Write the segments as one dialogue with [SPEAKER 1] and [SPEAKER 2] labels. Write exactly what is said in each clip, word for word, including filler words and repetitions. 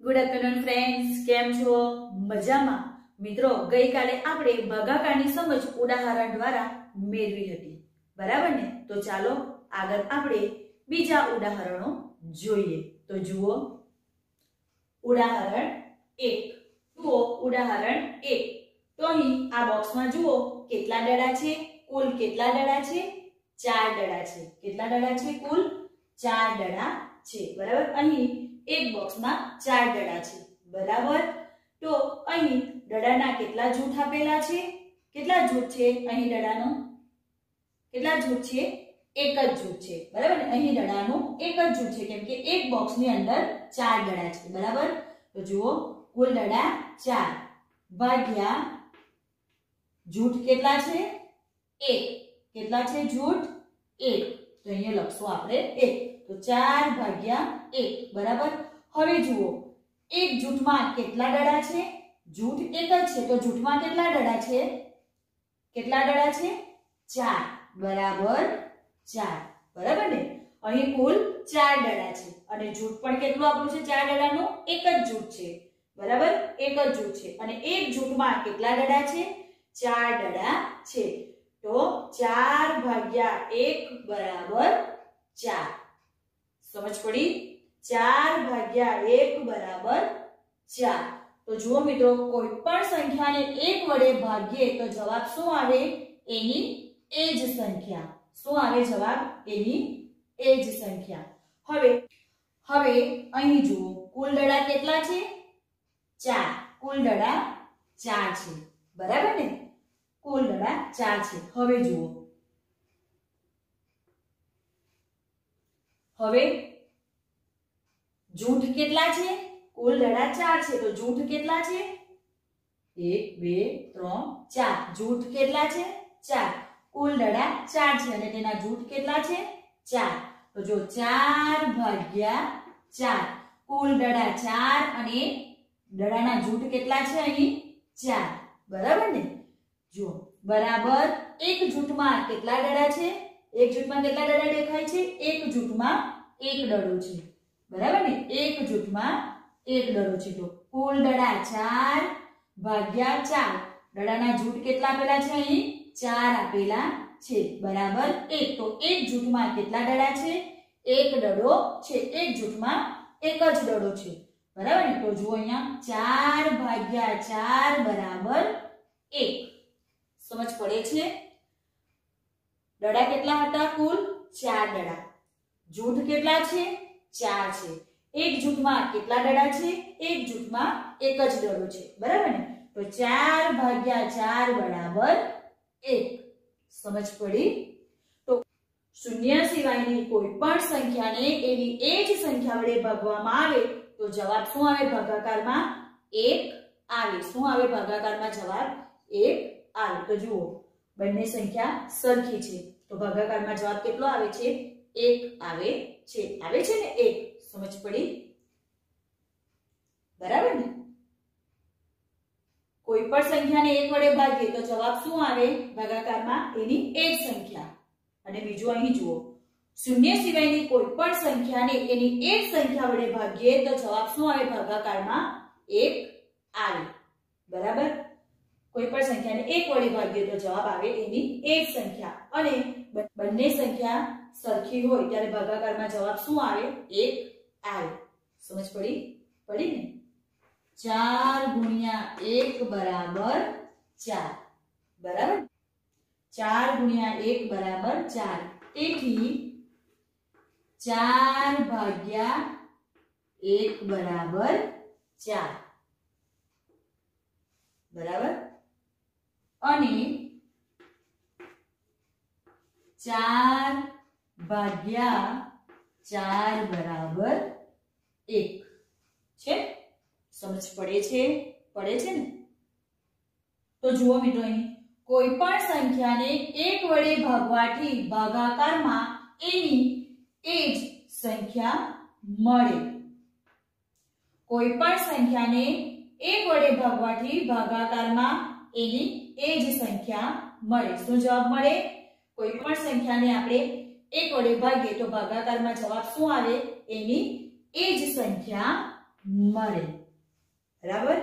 [SPEAKER 1] Good afternoon friends, केम छो? मजामा? मित्रों, गई काले आपणे भागाकारनी समज उदाहरण द्वारा मेळवी हती, बराबर ने? तो चालो आगळ आपणे बीजा उदाहरणो जोईए। तो जुओ उदाहरण एक। जुओ उदाहरण एक। तो अहीं आ बॉक्स में जुओ केटला दड़ा छे? कुल केटला दड़ा छे? चार दड़ा छे। केटला दड़ा छे? कुल चार दड़ा छे, बराबर। अहीं एक बॉक्स में चार दड़ा छे, बराबर। तो अहीं दड़ाना केटला जूथ आपेला छे? केटला जूथ छे अहीं दड़ानो? केटला जूथ छे? एक ज जूथ छे, बराबर ने? अहीं दड़ानो एक ज जूथ छे केम के एक बॉक्स ની અંદર चार दड़ा छे, बराबर। तो जुओ कुल दड़ा चार भाग्या जूथ केटला छे? एक। केटला छे जूथ? एक। तो अहीं लखशो आपणे एक। तो चार भाग्या एक, बराबर। हवे जुओ एक जूथ में केटला दड़ा छे? जूथ एक ज छे तो जूथ में केटला दड़ा छे? केटला दड़ा छे? चार, बराबर चार, बराबर ने? अहीं कुल चार दड़ा छे अने जूथ पण केटલું આપ્યું છે? चार દડાનો એક જ જૂથ છે, બરાબર। એક જ જૂથ છે અને એક જૂથમાં કેટલા દડા છે? ચાર દડા છે। તો चार ભાગ્યા एक બરાબર चार। समझ पड़ी? चार भाग्या एक बराबर चार। तो जुओ मित्रों, कोई पण संख्या ने एक वडे भागीए तो जवाब शुं आवे? एनी एज संख्या। शुं आवे जवाब? एनी एज संख्या। हवे हवे अहीं जुओ कुल दड़ा केटला छे? चार। कुल दड़ा चार छे, बराबर ने? कुल दड़ा चार छे। हवे जुओ हवे जूथ केटला छे? कुल दड़ा चार छे तो जूथ केटला छे? एक बे त्रण चार। जूथ केटला छे? चार। कुल दड़ा चार छे अने तेना जूथ केटला छे? चार। तो जो चार भाग्या चार। कुल दड़ा चार अने दड़ाना जूथ केटला छे अहीं? चार, बराबर ने? जो बराबर एक जूथ में केटला दड़ा छे? एक जूथ में केटला दड़ा देखाय छे? एक जूथ में एक दड़ो छे, बराबर ने? एक जूथ में एक दड़ो छे। तो कुल दड़ा चार भाग्या चार। दड़ाना जूथ केटला आपेला छे अहीं? चार आपेला छे, बराबर एक। तो एक जूथ में केटला दड़ा छे? एक दड़ो छे। एक जूथ में एक ज दड़ो छे, बराबर ने? तो जुओ अहींया चार भाग्या चार बराबर एक। समझ पड़े छे? दड़ा केटला हता? कुल चार दड़ा। जूथ केटला छे? चार छे। एक जूथ में केटला दड़ा छे? एक जूथ में एक ज दड़ो छे, बराबर ने? तो चार भाग्या चार बराबर एक। समझ पड़ी? तो शून्य सिवायनी कोईपण संख्याने एनी एज संख्या वडे भागवामां आवे तो जवाब शुं आवे? भागाकाરમાં एक आवे। शुं आवे भागाकाરમાં? जवाब एक आवे। तो जुओ बंने संख्या सरखी छे तो भागाकाરમાં जवाब केटलो आवे छे? एक आवे छे। आवे छे ने एक। समझ पड़ी? बराबर ने? कोई पण संख्या ने एक वडे भागीए तो जवाब शुं आवे भागाकाરમાં? एनी एज संख्या। अने बीजुं અહીં જુઓ शून्य सिवायनी कोई पण संख्या ने एनी एज संख्या वडे भागीए तो जवाब शुं आवे भागाकाરમાં? एक आवे, बराबर। कोई पण संख्या ने एक वडे भागीए तो जवाब आवे एनी एज संख्या। अने बंने संख्या सरखी होय त्यारे भागाकाરમાં जवाब शुं आवे? एक आवे। समझ पड़ी? पड़ी ने? चार गुणिया एक बराबर चार, बराबर। चार गुणिया एक बराबर चार। तेथी चार भाग्या एक बराबर चार, बराबर। अने चार भाग्या चार बराबर एक छे। समझ पड़े छे? पड़े छे ने? तो जुओ मित्रों, अहीं कोई पण संख्या ने एक वडे भागवाथी भागाकाરમાં एनी एज संख्या मळे। कोई पण संख्या ने एक वडे भागवाथी भागाकाરમાં एनी एज संख्या मळे। शुं जवाब मळे? कोई पण संख्या ने आपणे एक वडे भागीए तो भागाकाરમાં जवाब शुं आवे? एनी एज संख्या મળે। બરાબર?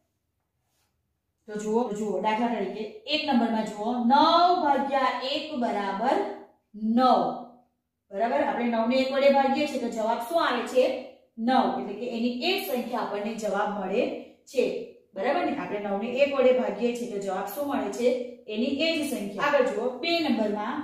[SPEAKER 1] તો જુઓ જુઓ દાખલા તરીકે એક નંબરમાં જુઓ નવ ભાગ્યા એક બરાબર નવ। બરાબર? આપણે નવ ને એક વડે ભાગીએ છીએ તો જવાબ શું આવે છે? નવ। એટલે કે એની એ જ સંખ્યા આપણને જવાબ મળે છે। બરાબર ને? આપણે નવ ને એક વડે ભાગીએ છીએ તો જવાબ શું મળે છે? એની એ જ સંખ્યા। આગળ જુઓ બે નંબરમાં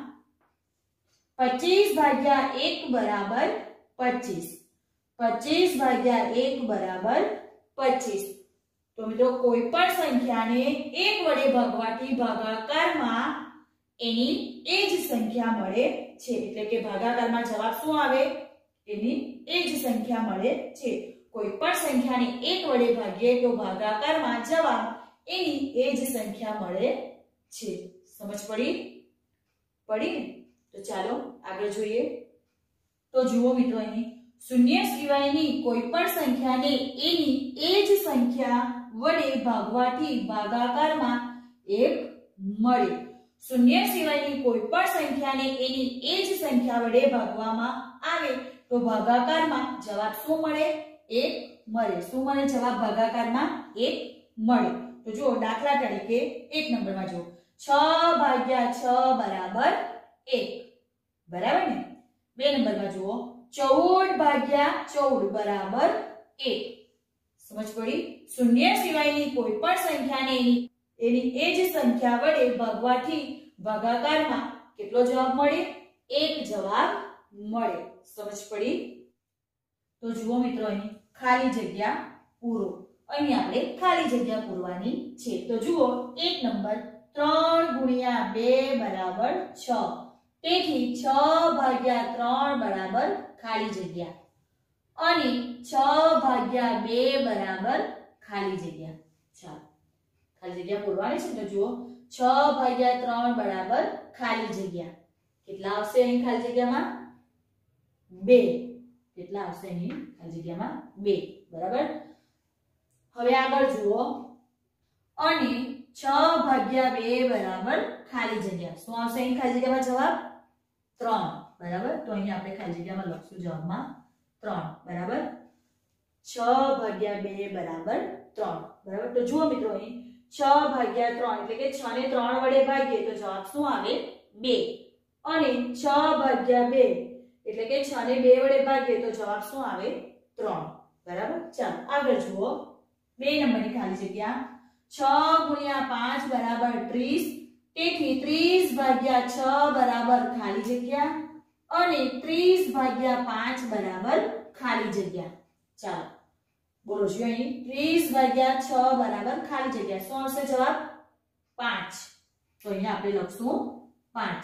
[SPEAKER 1] પચીસ ભાગ્યા એક બરાબર પચીસ। પચીસ ભાગ્યા એક બરાબર પચીસ। તો મિત્રો કોઈ પણ સંખ્યાને એક વડે ભાગવાથી ભાગાકારમાં એની એ જ સંખ્યા મળે છે। એટલે કે ભાગાકારમાં જવાબ શું આવે? એની એ જ સંખ્યા મળે છે। કોઈ પણ સંખ્યાને એક વડે ભાગીએ તો ભાગાકારમાં જવાબ એની એ જ સંખ્યા મળે છે। સમજ પડી? પડી ને? તો ચાલો આગળ જોઈએ। તો જુઓ મિત્રો અહીં શૂન્ય સિવાયની કોઈ પણ સંખ્યાને એની એ જ સંખ્યા વડે ભાગવાથી ભાગાકારમાં એક મળે। શૂન્ય સિવાયની કોઈ પણ સંખ્યાને એની એ જ સંખ્યા વડે ભાગવામાં આવે તો ભાગાકારમાં જવાબ શું મળે? એક મળે। શું મળે? જવાબ ભાગાકારમાં એક મળે। તો જુઓ દાખલા તરીકે એક નંબરમાં જુઓ છ ભાગ્યા છ બરાબર એક। બરાબર ને? બે નંબરમાં જુઓ ચૌદ ભાગ્યા ચૌદ બરાબર એક। સમજ પડી? શૂન્ય સિવાયની કોઈ પણ સંખ્યાને એની એની એ જ સંખ્યા વડે ભાગવાથી ભાગાકારમાં કેટલો જવાબ મળે? એક જવાબ મળે। સમજ પડી? તો જુઓ મિત્રો અહીં ખાલી જગ્યા પૂરો। અહીં આપણે ખાલી જગ્યા પૂરવાની છે। તો જુઓ એક નંબર ત્રણ ગુણ્યા બે બરાબર છ। તેથી છ ભાગ્યા ત્રણ બરાબર ખાલી જગ્યા અને છ ભાગ્યા બે બરાબર ખાલી જગ્યા। ચાલો ખાલી જગ્યા પૂરવાની છે। તો જુઓ છ ભાગ્યા ત્રણ બરાબર ખાલી જગ્યા કેટલા આવશે અહીં ખાલી જગ્યામાં? બે। કેટલા આવશે અહીં ખાલી જગ્યામાં? બે। બરાબર? હવે આગળ જુઓ અને છ ભાગ્યા બે બરાબર ખાલી જગ્યા શું આવશે અહીં ખાલી જગ્યામાં જવાબ? ત્રણ। બરાબર? તો અહીં આપણે ખાલી જગ્યામાં લખશું જવાબમાં ત્રણ। બરાબર? છ ભાગ્યા બે બરાબર ત્રણ। બરાબર? તો જુઓ મિત્રો અહીં છ ભાગ્યા ત્રણ એટલે કે છ ને ત્રણ વડે ભાગીએ તો જવાબ શું આવે? બે। અને છ ભાગ્યા બે એટલે કે છ ને બે વડે ભાગીએ તો જવાબ શું આવે? ત્રણ। બરાબર? ચાલો આગળ જુઓ બે નંબરની ખાલી જગ્યા છ ગુણ્યા પાંચ બરાબર ત્રીસ। તેથી ત્રીસ ભાગ્યા છ બરાબર ખાલી જગ્યા અને ત્રીસ ભાગ્યા પાંચ બરાબર ખાલી જગ્યા। ચાલો બોલો જો અહીં ત્રીસ ભાગ્યા છ બરાબર ખાલી જગ્યા શું આવશે જવાબ? પાંચ। તો અહીંયા આપણે લખશું પાંચ।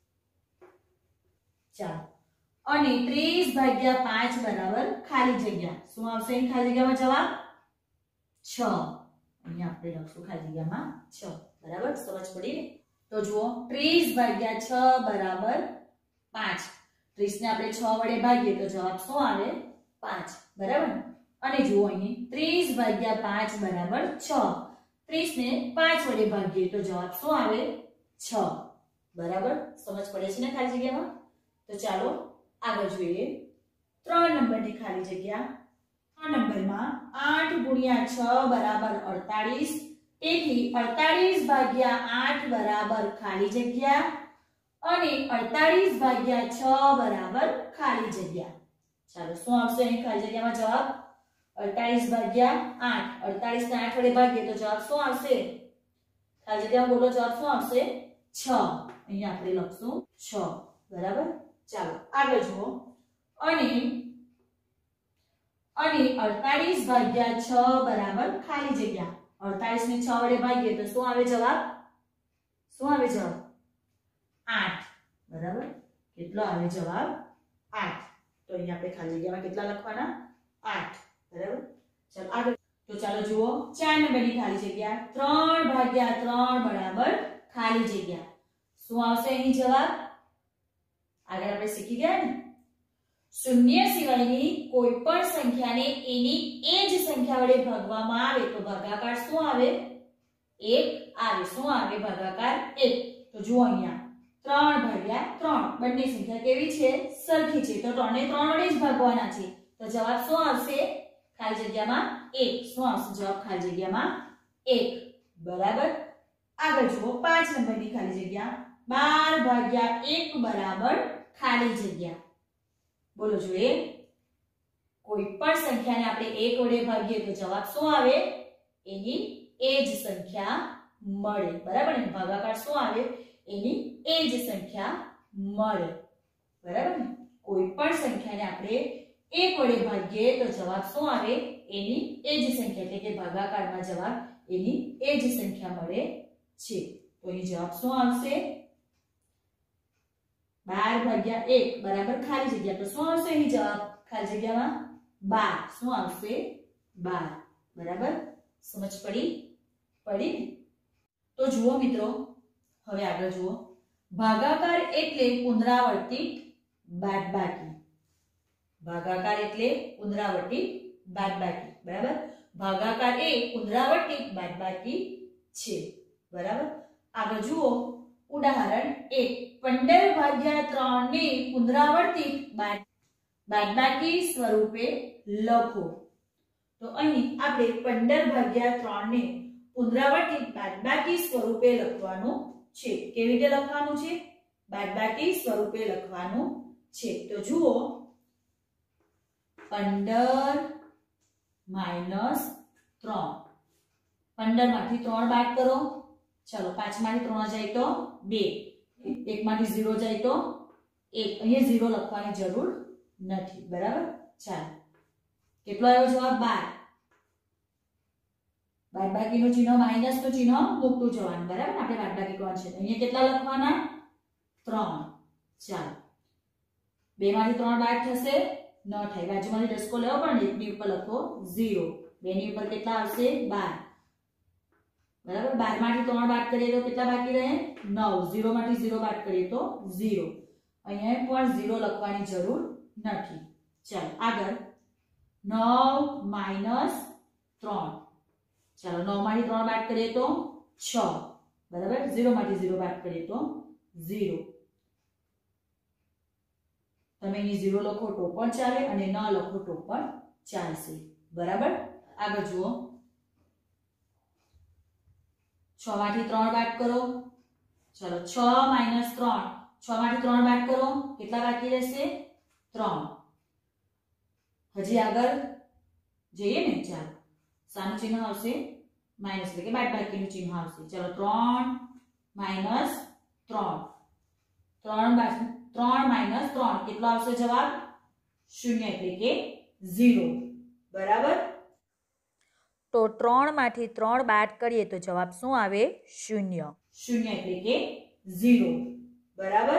[SPEAKER 1] ચાલો અને ત્રીસ ભાગ્યા પાંચ બરાબર ખાલી જગ્યા શું આવશે અહીં ખાલી જગ્યામાં જવાબ? છ। અહીંયા આપણે લખશું ખાલી જગ્યામાં છ। બરાબર? સમજ પડી ને? તો જુઓ ત્રીસ ભાગ્યા છ બરાબર પાંચ। ત્રીસ ને આપણે છ વડે ભાગીએ તો જવાબ શું આવે? પાંચ। બરાબર? અને જુઓ અહીં ત્રીસ ભાગ્યા પાંચ બરાબર છ। ત્રીસ ને પાંચ વડે ભાગીએ તો જવાબ શું આવે? છ। બરાબર? સમજ પડે છે ને ખાલી જગ્યામાં? તો ચાલો આગળ જોઈએ ત્રણ નંબરની ખાલી જગ્યા। ત્રણ નંબરમાં આઠ ગુણ્યા છ બરાબર અડતાલીસ। તેથી અડતાલીસ ભાગ્યા આઠ બરાબર ખાલી જગ્યા અને અડતાલીસ ભાગ્યા છ બરાબર ખાલી જગ્યા। ચાલો શું આવશે અહીં ખાલી જગ્યામાં જવાબ? અડતાલીસ ભાગ્યા આઠ। અડતાલીસ ને આઠ વડે ભાગીએ તો જવાબ શું આવશે? ખાલી જગ્યામાં બોલો જવાબ શું આવશે? છ। અહીંયા આપણે લખશું છ। બરાબર? ચાલો આગળ જુઓ અને અને અડતાલીસ ભાગ્યા છ બરાબર ખાલી જગ્યા। અડતાલીસ ને છ વડે ભાગીએ તો શું આવે જવાબ? શું આવે જવાબ? આઠ। બરાબર? કેટલો આવે જવાબ? આઠ। તો અહીંયા આપણે ખાલી જગ્યામાં કેટલા લખવાના? આઠ। બરાબર? ચાલો આગળ તો ચાલો જુઓ ચાર નંબરની ખાલી જગ્યા ત્રણ ભાગ્યા ત્રણ બરાબર ખાલી જગ્યા શું આવશે અહીં જવાબ? આગળ આપણે શીખી ગયા ને શૂન્ય સિવાયની કોઈ પણ સંખ્યાને એની એ જ સંખ્યા વડે ભાગવામાં આવે તો ભાગાકાર શું આવે? એક આવે। શું આવે? ભાગાકાર એક। તો જુઓ અહીંયા ત્રણ ભાગ્યા ત્રણ બંને સંખ્યા કેવી છે? સરખી છે। તો ત્રણ ને ત્રણ વડે જ ભાગવાના છે તો જવાબ શું આવશે? ખાલી જગ્યામાં એક. શું આવશે જવાબ ખાલી જગ્યામાં એક. બરાબર. આગળ જુઓ પાંચ નંબરની ખાલી જગ્યા. બાર ભાગ્યા એક બરાબર ખાલી જગ્યા. બોલો જોઈએ. કોઈ પણ સંખ્યાને આપણે એક વડે ભાગીએ તો જવાબ શું આવે? એની એ જ સંખ્યા મળે. બરાબર ને? ભાગાકાર શું આવે? એની એ જ સંખ્યા મળે. બરાબર ને? કોઈ પણ સંખ્યાને આપણે એક વડે ભાગીએ તો જવાબ શું આવે? એની એ જ સંખ્યા, એટલે કે ભાગાકારમાં જવાબ એની એ જ સંખ્યા મળે છે. તો અહીં જવાબ શું આવશે? બાર ભાગ્યા એક બરાબર ખાલી જગ્યા. તો શું આવશે અહીં જવાબ ખાલી જગ્યામાં? બાર. શું આવશે? બાર. બરાબર. સમજ પડી? પડી ને? તો જુઓ મિત્રો, હવે આગળ જુઓ. ભાગાકાર એટલે પુનરાવર્તિત બાદબાકી. ભાગાકાર એટલે પુનરાવર્તિત બાદબાકી. બરાબર. ભાગાકાર એ પુનરાવર્તિત બાદબાકી છે. બરાબર. આગળ જુઓ ઉદાહરણ એક. પંદર ભાગ્યા ત્રણ ને પુનરાવર્તિત બાદબાકી સ્વરૂપે લખો. તો અહીં આપણે પંદર ભાગ્યા ત્રણ ને પુનરાવર્તિત બાદબાકી સ્વરૂપે લખવાનું છે. કેવી રીતે લખવાનું છે? બાદબાકી સ્વરૂપે લખવાનું છે. તો જુઓ પંદર માઇનસ ત્રણ. પંદર માંથી ત્રણ બાદ કરો. ચલો પાંચ માંથી ત્રણ જાય તો બે. એક માંથી ઝીરો જાય તો એક. અહીંયા ઝીરો લખવાની જરૂર નથી. બરાબર. ચાલો કેટલો આવ્યો જવાબ? બાર. બાદબાકીનું ચિહ્ન માઇનસ નું ચિહ્ન મૂકતું જવાનું. બરાબર. આપણે બાદબાકી કોણ છે? અહીંયા કેટલા લખવાના? ત્રણ. ચાલો બે માંથી ત્રણ બાદ થશે? ન થાય. બાજુમાંથી દસકો લેવો પણ એકની ઉપર લખો ઝીરો. બે ની ઉપર કેટલા આવશે? બાર. બરાબર. બાર માંથી ત્રણ બાદ કરીએ તો કેટલા બાકી રહે? નવ. ઝીરો માંથી ઝીરો બાદ કરીએ તો ઝીરો. અહીંયા પણ ઝીરો લખવાની જરૂર નથી. ચાલો આગળ નવ માઇનસ ત્રણ. ચાલો નવ માંથી ત્રણ બાદ કરીએ તો છ. બરાબર. ઝીરો માંથી ઝીરો બાદ કરીએ તો ઝીરો. તમે અહીં ઝીરો લખો તો પણ ચાલે અને ન લખો તો પણ ચાલશે. બરાબર. આગળ જુઓ છ માંથી ત્રણ બાદ કરો. ચલો છ માઇનસ ત્રણ. છ માંથી ત્રણ બાદ કરો. કેટલા બાકી રહેશે? ત્રણ. હજી આગળ જઈએ ને? ચાલો શાનું ચિહ્ન આવશે? માઇનસ, એટલે કે બાદબાકીનું ચિહ્ન આવશે. ચલો ત્રણ માઇનસ ત્રણ. ત્રણ ત્રણ માઇનસ ત્રણ કેટલો આવશે જવાબ? શૂન્ય, એટલે કે ઝીરો. બરાબર. તો ત્રણ માંથી ત્રણ બાદ કરીએ તો જવાબ શું આવે? શૂન્ય. શૂન્ય એટલે કે ઝીરો. બરાબર.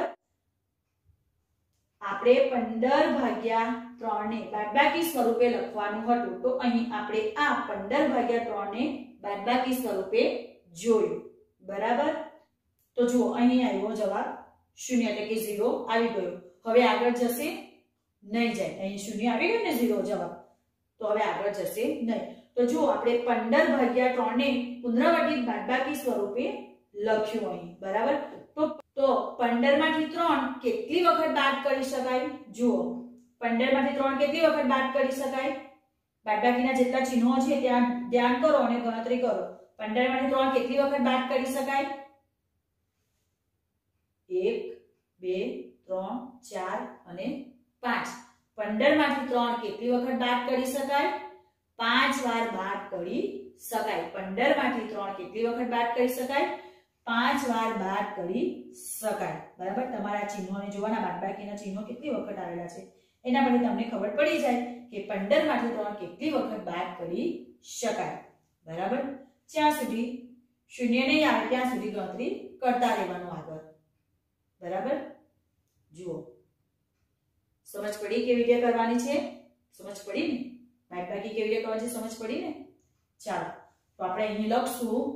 [SPEAKER 1] આપણે પંદર ભાગ્યા ત્રણ ને બાદબાકી સ્વરૂપે લખવાનું હતું. તો અહીં આપણે આ પંદર ભાગ્યા ત્રણ ને બાદબાકી સ્વરૂપે જોયું. બરાબર. તો જુઓ અહીં આવ્યો જવાબ શૂન્ય, એટલે કે ઝીરો આવી ગયો. હવે આગળ જશે નહીં જાય. અહીં શૂન્ય આવી ગયું ને ઝીરો જવાબ. તો હવે આગળ જશે નહીં. તો જો આપણે પંદર ભાગ્યા ત્રણ ને પુનરાવર્તિત બાદબાકી સ્વરૂપે લખ્યું અહીં. બરાબર. તો તો પંદર માંથી ત્રણ કેટલી વખત બાદ કરી શકાય? જુઓ પંદર માંથી ત્રણ કેટલી વખત બાદ કરી શકાય? બાદબાકીના જેટલા ચિહ્નો છે ત્યાં ધ્યાન કરો અને ગણતરી કરો. પંદર માંથી ત્રણ કેટલી વખત બાદ કરી શકાય? એક, બે, ત્રણ, ચાર અને પાંચ. પંદર માંથી ત્રણ કેટલી વખત બાદ કરી શકાય? પાંચ વાર બાદ કરી શકાય. પંદર માંથી ત્રણ કેટલી વખત બાદ કરી શકાય? પાંચ વાર બાદ કરી શકાય. બરાબર. તમારા ચિહ્નોને જોવાના, બાદબાકીના ચિહ્નો કેટલી વખત આવેલા છે એના પરથી તમને ખબર પડી જાય કે પંદર માંથી ત્રણ કેટલી વખત બાદ કરી શકાય. બરાબર. જ્યાં સુધી શૂન્ય નહીં આવે ત્યાં સુધી ગણતરી કરતા રહેવાનું આગળ. બરાબર. જુઓ સમજ પડી કેવી રીતે કરવાની છે? સમજ પડી ને? બાદબાકી કેવી રીતે કરવાની છે? સમજ પડી ને? ચાલો તો આપણે અહીં લખશું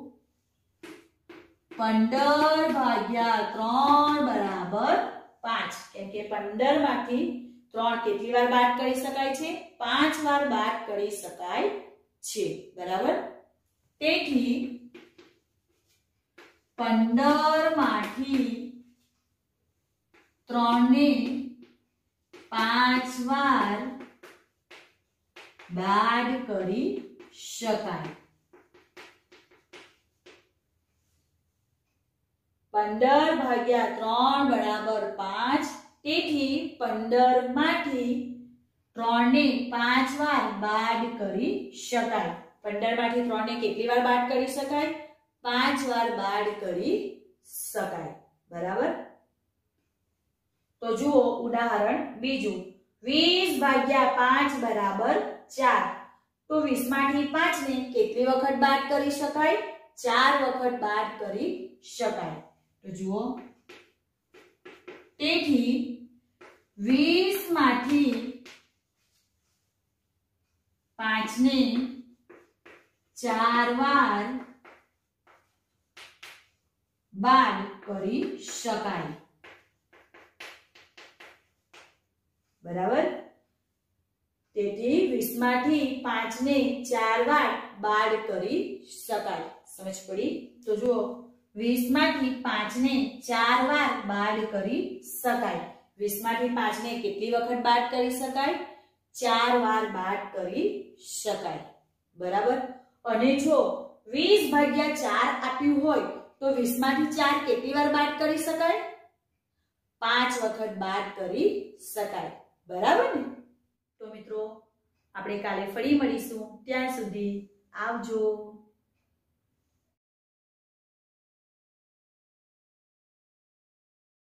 [SPEAKER 1] પંદર ભાગ્યા ત્રણ બરાબર પાંચ. કેમ કે પંદર માંથી ત્રણ કેટલી વાર બાદ કરી શકાય છે? પાંચ વાર બાદ કરી શકાય છે. બરાબર. તેથી પંદર માંથી ત્રણ ને પાંચ વાર બાદ કરી શકાય. પંદર ભાગ્યા ત્રણ બરાબર પાંચ. તેથી પંદર માંથી ત્રણ ને પાંચ વાર બાદ કરી શકાય. પંદર માંથી ત્રણ ને કેટલી વાર બાદ કરી શકાય? પાંચ વાર બાદ કરી શકાય. બરાબર. તો જુઓ ઉદાહરણ બીજું. વીસ ભાગ્યા પાંચ બરાબર ચાર. તો વીસ માંથી પાંચ ને કેટલી વખત બાદ કરી શકાય? ચાર વખત બાદ કરી શકાય. તો જુઓ, તેથી વીસ માંથી પાંચ ને ચાર વાર બાદ કરી શકાય. બરાબર. તેથી વીસ માંથી પાંચ ને ચાર વાર બાદ કરી શકાય. સમજ પડી? તો જુઓ, વીસ માંથી પાંચ ને ચાર વાર બાદ કરી શકાય. વીસ માંથી પાંચ ને કેટલી વખત બાદ કરી શકાય? ચાર વાર બાદ કરી શકાય. બરાબર. અને જો વીસ ભાગ્યા ચાર આપ્યું હોય તો વીસ માંથી ચાર કેટલી વાર બાદ કરી શકાય? પાંચ વખત બાદ કરી શકાય. બરાબર ને? તો મિત્રો, આપણે કાલે ફરી મળીશું. ત્યાં સુધી આવજો.